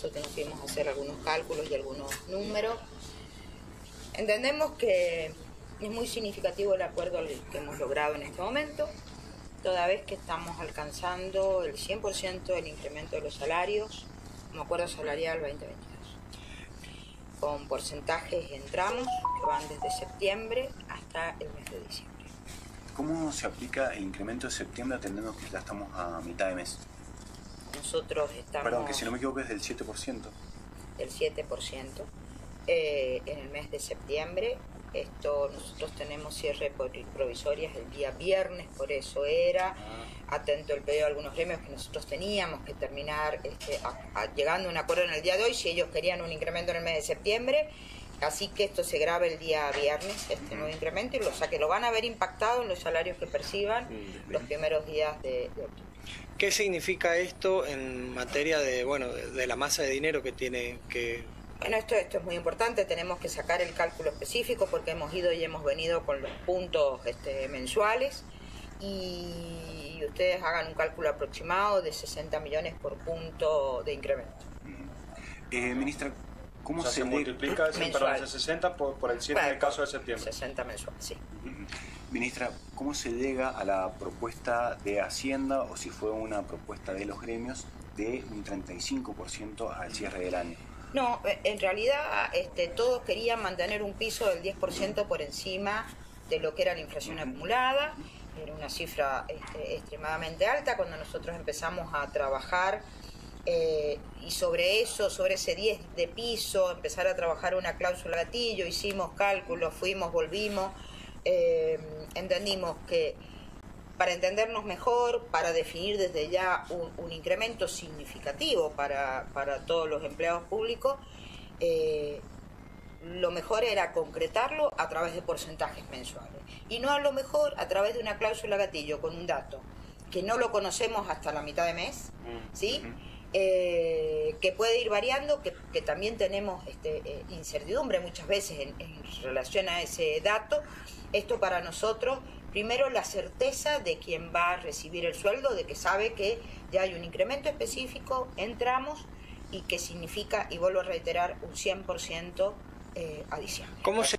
nosotros nos fuimos a hacer algunos cálculos y algunos números. Entendemos que es muy significativo el acuerdo que hemos logrado en este momento, toda vez que estamos alcanzando el 100% del incremento de los salarios como acuerdo salarial 2022. Con porcentajes en tramos que van desde septiembre hasta el mes de diciembre. ¿Cómo se aplica el incremento de septiembre atendiendo que ya estamos a mitad de mes? Nosotros estamos... Perdón, que si no me equivoco es del 7%. Del 7%. En el mes de septiembre. Nosotros tenemos cierre provisorias el día viernes, por eso era atento el pedido de algunos gremios que nosotros teníamos que terminar llegando a un acuerdo en el día de hoy, si ellos querían un incremento en el mes de septiembre, así que esto se graba el día viernes, nuevo incremento, o sea que lo van a ver impactado en los salarios que perciban los primeros días de octubre. ¿Qué significa esto en materia de la masa de dinero que tiene que...? Bueno, esto es muy importante, tenemos que sacar el cálculo específico porque hemos ido y hemos venido con los puntos mensuales y ustedes hagan un cálculo aproximado de 60 millones por punto de incremento. Ministra, ¿cómo se multiplica ese 60 por el 7 en el caso de septiembre? 60 mensual, sí. Ministra, ¿cómo se llega a la propuesta de Hacienda o si fue una propuesta de los gremios de un 35% al cierre del año? No, en realidad todos querían mantener un piso del 10% por encima de lo que era la inflación acumulada. Era una cifra extremadamente alta. Cuando nosotros empezamos a trabajar y sobre ese 10 de piso, empezar a trabajar una cláusula gatillo, hicimos cálculos, fuimos, volvimos, entendimos que para entendernos mejor, para definir desde ya un incremento significativo para todos los empleados públicos, lo mejor era concretarlo a través de porcentajes mensuales. Y no a lo mejor a través de una cláusula gatillo con un dato que no lo conocemos hasta la mitad de mes, ¿sí? Que puede ir variando, que también tenemos incertidumbre muchas veces en relación a ese dato. Esto para nosotros, primero la certeza de quien va a recibir el sueldo, de que sabe que ya hay un incremento específico, entramos y que significa, y vuelvo a reiterar, un 100% a diciembre. ¿Cómo se